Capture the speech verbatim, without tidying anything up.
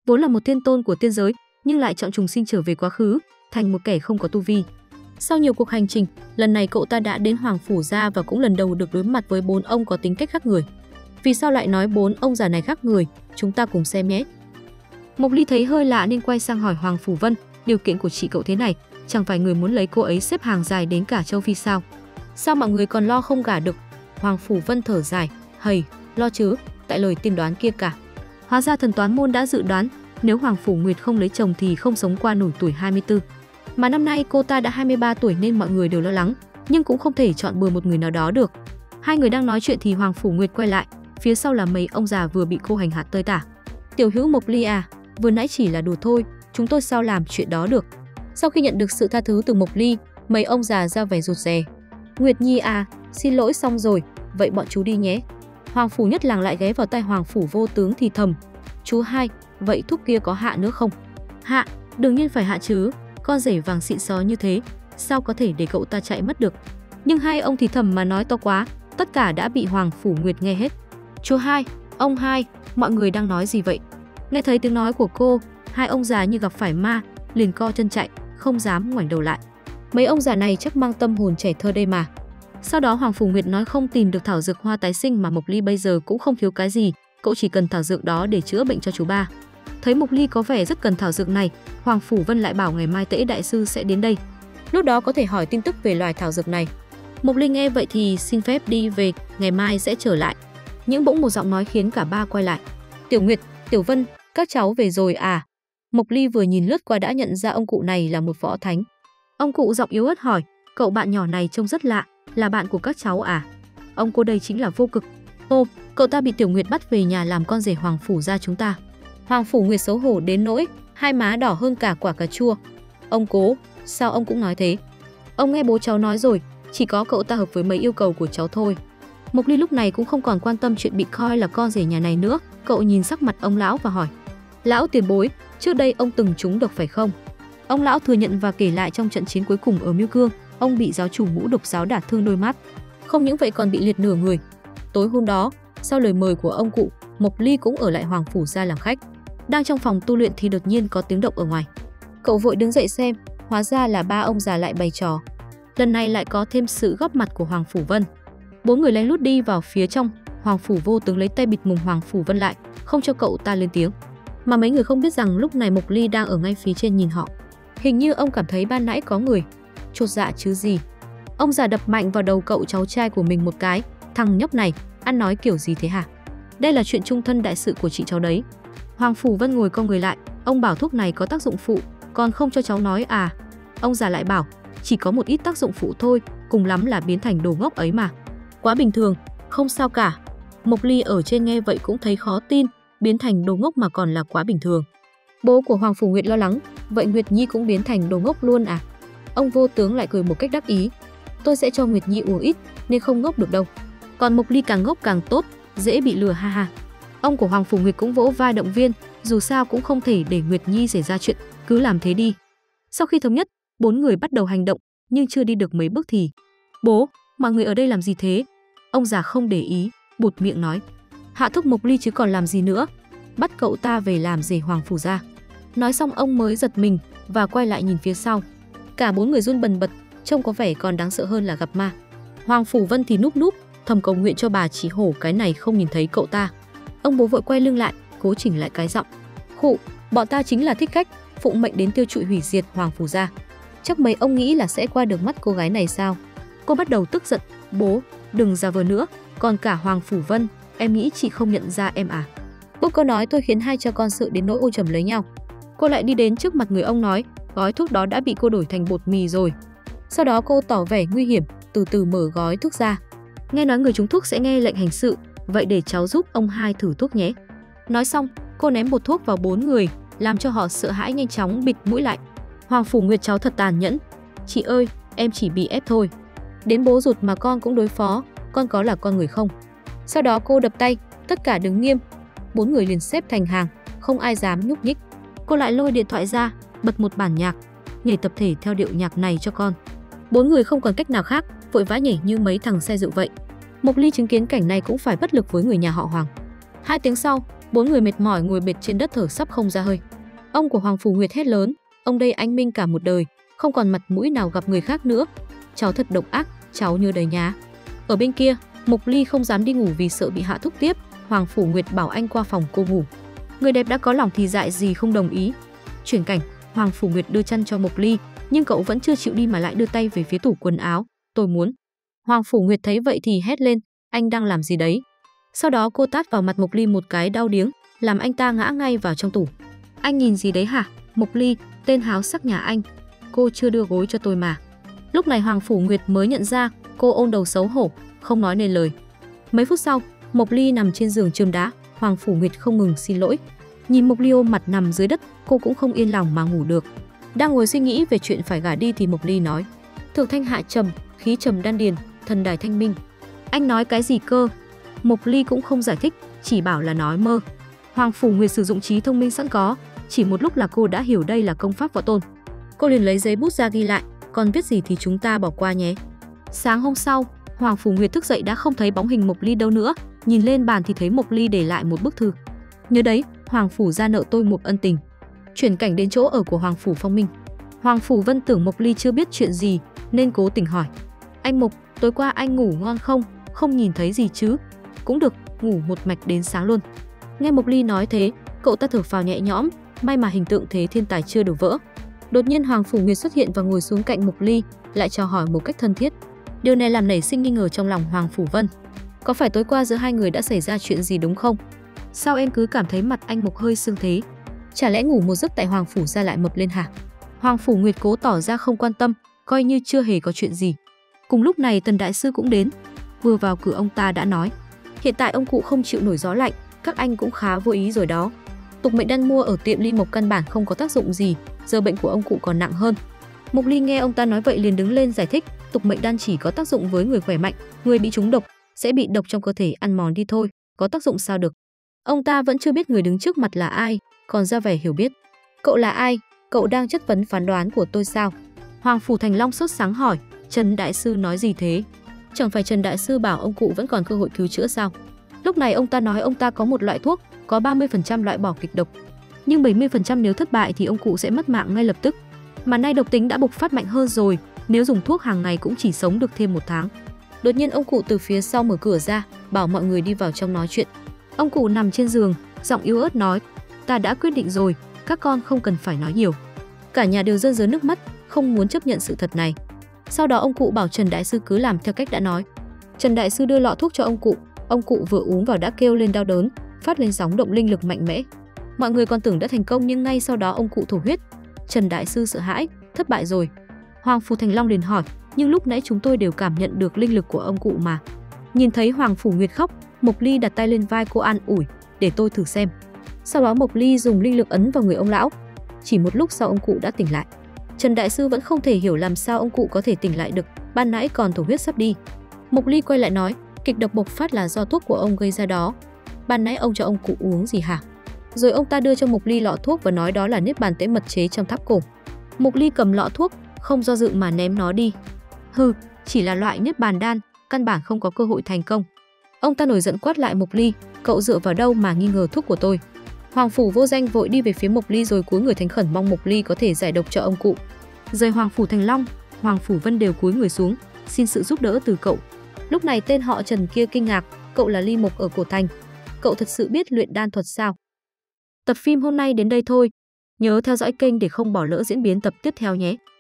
Vốn là một thiên tôn của tiên giới, nhưng lại chọn trùng sinh trở về quá khứ, thành một kẻ không có tu vi. Sau nhiều cuộc hành trình, lần này cậu ta đã đến Hoàng Phủ Gia và cũng lần đầu được đối mặt với bốn ông có tính cách khác người. Vì sao lại nói bốn ông già này khác người, chúng ta cùng xem nhé. Mộc Ly thấy hơi lạ nên quay sang hỏi Hoàng Phủ Vân, điều kiện của chị cậu thế này, chẳng phải người muốn lấy cô ấy xếp hàng dài đến cả châu Phi sao? Sao mọi người còn lo không gả được? Hoàng Phủ Vân thở dài, hầy, lo chứ, tại lời tiên đoán kia cả. Hóa ra thần toán môn đã dự đoán, nếu Hoàng Phủ Nguyệt không lấy chồng thì không sống qua nổi tuổi hai mươi tư. Mà năm nay cô ta đã hai mươi ba tuổi nên mọi người đều lo lắng, nhưng cũng không thể chọn bừa một người nào đó được. Hai người đang nói chuyện thì Hoàng Phủ Nguyệt quay lại, phía sau là mấy ông già vừa bị cô hành hạ tơi tả. Tiểu hữu Mộc Ly à, vừa nãy chỉ là đùa thôi, chúng tôi sao làm chuyện đó được. Sau khi nhận được sự tha thứ từ Mộc Ly, mấy ông già ra vẻ rụt rè. Nguyệt Nhi à, xin lỗi xong rồi, vậy bọn chú đi nhé. Hoàng Phủ Nhất Làng lại ghé vào tai Hoàng Phủ Vô Tướng thì thầm. Chú hai, vậy thuốc kia có hạ nữa không? Hạ, đương nhiên phải hạ chứ, con rể vàng xịn xó như thế, sao có thể để cậu ta chạy mất được. Nhưng hai ông thì thầm mà nói to quá, tất cả đã bị Hoàng Phủ Nguyệt nghe hết. Chú hai, ông hai, mọi người đang nói gì vậy? Nghe thấy tiếng nói của cô, hai ông già như gặp phải ma, liền co chân chạy, không dám ngoảnh đầu lại. Mấy ông già này chắc mang tâm hồn trẻ thơ đây mà. Sau đó Hoàng Phủ Nguyệt nói không tìm được thảo dược hoa tái sinh mà Mộc Ly bây giờ cũng không thiếu cái gì, cậu chỉ cần thảo dược đó để chữa bệnh cho chú ba. Thấy Mộc Ly có vẻ rất cần thảo dược này, Hoàng Phủ Vân lại bảo ngày mai Tễ đại sư sẽ đến đây. Lúc đó có thể hỏi tin tức về loài thảo dược này. Mộc Ly nghe vậy thì xin phép đi về, ngày mai sẽ trở lại. Nhưng bỗng một giọng nói khiến cả ba quay lại. Tiểu Nguyệt, Tiểu Vân, các cháu về rồi à? Mộc Ly vừa nhìn lướt qua đã nhận ra ông cụ này là một võ thánh. Ông cụ giọng yếu ớt hỏi, cậu bạn nhỏ này trông rất lạ, là bạn của các cháu à? Ông cô đây chính là Vô Cực. Ô, cậu ta bị Tiểu Nguyệt bắt về nhà làm con rể Hoàng Phủ Gia chúng ta. Hoàng Phủ Nguyệt xấu hổ đến nỗi hai má đỏ hơn cả quả cà chua. Ông cố, sao ông cũng nói thế? Ông nghe bố cháu nói rồi, chỉ có cậu ta hợp với mấy yêu cầu của cháu thôi. Mộc Ly lúc này cũng không còn quan tâm chuyện bị coi là con rể nhà này nữa, cậu nhìn sắc mặt ông lão và hỏi. Lão tiền bối, trước đây ông từng trúng độc phải không? Ông lão thừa nhận và kể lại trong trận chiến cuối cùng ở Miêu Cương, ông bị giáo chủ Ngũ Độc giáo đả thương đôi mắt. Không những vậy còn bị liệt nửa người. Tối hôm đó, sau lời mời của ông cụ, Mộc Ly cũng ở lại Hoàng Phủ Gia làm khách. Đang trong phòng tu luyện thì đột nhiên có tiếng động ở ngoài. Cậu vội đứng dậy xem, hóa ra là ba ông già lại bày trò. Lần này lại có thêm sự góp mặt của Hoàng Phủ Vân. Bốn người lén lút đi vào phía trong, Hoàng Phủ Vô Tướng lấy tay bịt mồm Hoàng Phủ Vân lại, không cho cậu ta lên tiếng. Mà mấy người không biết rằng lúc này Mộc Ly đang ở ngay phía trên nhìn họ. Hình như ông cảm thấy ban nãy có người. Chột dạ chứ gì. Ông già đập mạnh vào đầu cậu cháu trai của mình một cái. Thằng nhóc này, ăn nói kiểu gì thế hả? Đây là chuyện chung thân đại sự của chị cháu đấy. Hoàng Phủ Vân ngồi cong người lại, ông bảo thuốc này có tác dụng phụ, còn không cho cháu nói à? Ông già lại bảo, chỉ có một ít tác dụng phụ thôi, cùng lắm là biến thành đồ ngốc ấy mà. Quá bình thường, không sao cả. Mộc Ly ở trên nghe vậy cũng thấy khó tin, biến thành đồ ngốc mà còn là quá bình thường. Bố của Hoàng Phủ Nguyệt lo lắng, vậy Nguyệt Nhi cũng biến thành đồ ngốc luôn à? Ông Vô Tướng lại cười một cách đắc ý. Tôi sẽ cho Nguyệt Nhi uống ít, nên không ngốc được đâu. Còn Mộc Ly càng ngốc càng tốt, dễ bị lừa ha ha. Ông của Hoàng Phủ Nguyệt cũng vỗ vai động viên, dù sao cũng không thể để Nguyệt Nhi xảy ra chuyện, cứ làm thế đi. Sau khi thống nhất, bốn người bắt đầu hành động, nhưng chưa đi được mấy bước thì bố, mọi người ở đây làm gì thế? Ông già không để ý, bụt miệng nói. Hạ thúc Mộc Ly chứ còn làm gì nữa, bắt cậu ta về làm rể Hoàng Phủ Gia. Nói xong ông mới giật mình và quay lại nhìn phía sau. Cả bốn người run bần bật, trông có vẻ còn đáng sợ hơn là gặp ma. Hoàng Phủ Vân thì núp núp, thầm cầu nguyện cho bà chỉ hổ cái này không nhìn thấy cậu ta. Ông bố vội quay lưng lại, cố chỉnh lại cái giọng. Khụ, bọn ta chính là thích khách, phụng mệnh đến tiêu trụi hủy diệt Hoàng Phủ Gia. Chắc mấy ông nghĩ là sẽ qua được mắt cô gái này sao? Cô bắt đầu tức giận. Bố, đừng giả vờ nữa, còn cả Hoàng Phủ Vân, em nghĩ chị không nhận ra em à? Bố câu nói tôi khiến hai cha con sợ đến nỗi ôm chầm lấy nhau. Cô lại đi đến trước mặt người ông nói, gói thuốc đó đã bị cô đổi thành bột mì rồi. Sau đó cô tỏ vẻ nguy hiểm, từ từ mở gói thuốc ra. Nghe nói người trúng thuốc sẽ nghe lệnh hành sự, vậy để cháu giúp ông hai thử thuốc nhé. Nói xong, cô ném bột thuốc vào bốn người, làm cho họ sợ hãi nhanh chóng bịt mũi lại. Hoàng Phủ Nguyệt cháu thật tàn nhẫn. Chị ơi, em chỉ bị ép thôi. Đến bố ruột mà con cũng đối phó, con có là con người không? Sau đó cô đập tay, tất cả đứng nghiêm. Bốn người liền xếp thành hàng, không ai dám nhúc nhích. Cô lại lôi điện thoại ra, bật một bản nhạc, nhảy tập thể theo điệu nhạc này cho con. Bốn người không còn cách nào khác, vội vã nhảy như mấy thằng xe rượu vậy. Mộc Ly chứng kiến cảnh này cũng phải bất lực với người nhà họ Hoàng. Hai tiếng sau, Bốn người mệt mỏi ngồi bệt trên đất thở sắp không ra hơi. Ông của Hoàng Phủ Nguyệt hét lớn, ông đây anh minh cả một đời, không còn mặt mũi nào gặp người khác nữa. Cháu thật độc ác, cháu nhớ đấy nhá. Ở bên kia, Mộc Ly không dám đi ngủ vì sợ bị hạ thuốc tiếp. Hoàng Phủ Nguyệt bảo anh qua phòng cô ngủ. Người đẹp đã có lòng thì dại gì không đồng ý. Chuyển cảnh, Hoàng Phủ Nguyệt đưa chăn cho Mộc Ly, nhưng cậu vẫn chưa chịu đi mà lại đưa tay về phía tủ quần áo. Tôi muốn. Hoàng Phủ Nguyệt thấy vậy thì hét lên, anh đang làm gì đấy? Sau đó cô tát vào mặt Mộc Ly một cái đau điếng, làm anh ta ngã ngay vào trong tủ. Anh nhìn gì đấy hả? Mộc Ly, tên háo sắc nhà anh. Cô chưa đưa gối cho tôi mà. Lúc này Hoàng Phủ Nguyệt mới nhận ra, cô ôm đầu xấu hổ, không nói nên lời. Mấy phút sau, Mộc Ly nằm trên giường chườm đá, Hoàng Phủ Nguyệt không ngừng xin lỗi. Nhìn Mộc Ly ôm mặt nằm dưới đất, cô cũng không yên lòng mà ngủ được. Đang ngồi suy nghĩ về chuyện phải gả đi thì Mộc Ly nói, thượng thanh hạ trầm, khí trầm đan điền, thần đài thanh minh. Anh nói cái gì cơ? Mộc Ly cũng không giải thích, chỉ bảo là nói mơ. Hoàng Phủ Nguyệt sử dụng trí thông minh sẵn có, chỉ một lúc là cô đã hiểu đây là công pháp võ tôn. Cô liền lấy giấy bút ra ghi lại, còn viết gì thì chúng ta bỏ qua nhé. Sáng hôm sau, Hoàng Phủ Nguyệt thức dậy đã không thấy bóng hình Mộc Ly đâu nữa, nhìn lên bàn thì thấy Mộc Ly để lại một bức thư. Nhớ đấy, Hoàng Phủ gia nợ tôi một ân tình. Chuyển cảnh đến chỗ ở của Hoàng Phủ Phong Minh. Hoàng Phủ Vân tưởng Mộc Ly chưa biết chuyện gì nên cố tình hỏi, anh Mộc, tối qua anh ngủ ngon không? Không nhìn thấy gì chứ? Cũng được, ngủ một mạch đến sáng luôn. Nghe Mộc Ly nói thế, cậu ta thở phào nhẹ nhõm, may mà hình tượng thế thiên tài chưa đổ vỡ. Đột nhiên Hoàng Phủ Nguyệt xuất hiện và ngồi xuống cạnh Mộc Ly, lại chào hỏi một cách thân thiết. Điều này làm nảy sinh nghi ngờ trong lòng Hoàng Phủ Vân. Có phải tối qua giữa hai người đã xảy ra chuyện gì đúng không? Sao em cứ cảm thấy mặt anh Mộc hơi sưng thế? Chả lẽ ngủ một giấc tại Hoàng Phủ gia lại mập lên hả? Hoàng Phủ Nguyệt cố tỏ ra không quan tâm, coi như chưa hề có chuyện gì. Cùng lúc này Tần đại sư cũng đến. Vừa vào cửa ông ta đã nói, hiện tại ông cụ không chịu nổi gió lạnh, các anh cũng khá vô ý rồi đó. Tục mệnh đan mua ở tiệm Ly Mộc căn bản không có tác dụng gì, giờ bệnh của ông cụ còn nặng hơn. Mộc Ly nghe ông ta nói vậy liền đứng lên giải thích, tục mệnh đan chỉ có tác dụng với người khỏe mạnh, người bị trúng độc sẽ bị độc trong cơ thể ăn mòn đi thôi, có tác dụng sao được. Ông ta vẫn chưa biết người đứng trước mặt là ai, còn ra vẻ hiểu biết. Cậu là ai? Cậu đang chất vấn phán đoán của tôi sao? Hoàng Phủ Thành Long sốt sáng hỏi, Trần đại sư nói gì thế? Chẳng phải Trần đại sư bảo ông cụ vẫn còn cơ hội cứu chữa sao? Lúc này ông ta nói ông ta có một loại thuốc, có ba mươi phần trăm loại bỏ kịch độc, nhưng bảy mươi phần trăm nếu thất bại thì ông cụ sẽ mất mạng ngay lập tức. Mà nay độc tính đã bộc phát mạnh hơn rồi, nếu dùng thuốc hàng ngày cũng chỉ sống được thêm một tháng. Đột nhiên ông cụ từ phía sau mở cửa ra, bảo mọi người đi vào trong nói chuyện. Ông cụ nằm trên giường, giọng yếu ớt nói, ta đã quyết định rồi, các con không cần phải nói nhiều. Cả nhà đều rơi rơi nước mắt, không muốn chấp nhận sự thật này. Sau đó ông cụ bảo Trần đại sư cứ làm theo cách đã nói. Trần đại sư đưa lọ thuốc cho ông cụ, ông cụ vừa uống vào đã kêu lên đau đớn, phát lên sóng động linh lực mạnh mẽ. Mọi người còn tưởng đã thành công nhưng ngay sau đó ông cụ thổ huyết. Trần đại sư sợ hãi, thất bại rồi. Hoàng Phủ Thành Long liền hỏi, nhưng lúc nãy chúng tôi đều cảm nhận được linh lực của ông cụ mà. Nhìn thấy Hoàng Phủ Nguyệt khóc, Mộc Ly đặt tay lên vai cô an ủi, để tôi thử xem. Sau đó Mộc Ly dùng linh lực ấn vào người ông lão. Chỉ một lúc sau ông cụ đã tỉnh lại. Trần đại sư vẫn không thể hiểu làm sao ông cụ có thể tỉnh lại được, ban nãy còn thổ huyết sắp đi. Mộc Ly quay lại nói, kịch độc bộc phát là do thuốc của ông gây ra đó. Ban nãy ông cho ông cụ uống gì hả? Rồi ông ta đưa cho Mộc Ly lọ thuốc và nói đó là niết bàn tế mật chế trong tháp cổ. Mộc Ly cầm lọ thuốc, không do dự mà ném nó đi. Hừ, chỉ là loại niết bàn đan, căn bản không có cơ hội thành công. Ông ta nổi giận quát lại Mộc Ly, cậu dựa vào đâu mà nghi ngờ thuốc của tôi? Hoàng Phủ Vô Danh vội đi về phía Mộc Ly rồi cúi người thành khẩn mong Mộc Ly có thể giải độc cho ông cụ. Rời Hoàng Phủ Thành Long, Hoàng Phủ Vân đều cúi người xuống, xin sự giúp đỡ từ cậu. Lúc này tên họ Trần kia kinh ngạc, cậu là Ly Mộc ở Cổ Thành. Cậu thật sự biết luyện đan thuật sao? Tập phim hôm nay đến đây thôi. Nhớ theo dõi kênh để không bỏ lỡ diễn biến tập tiếp theo nhé.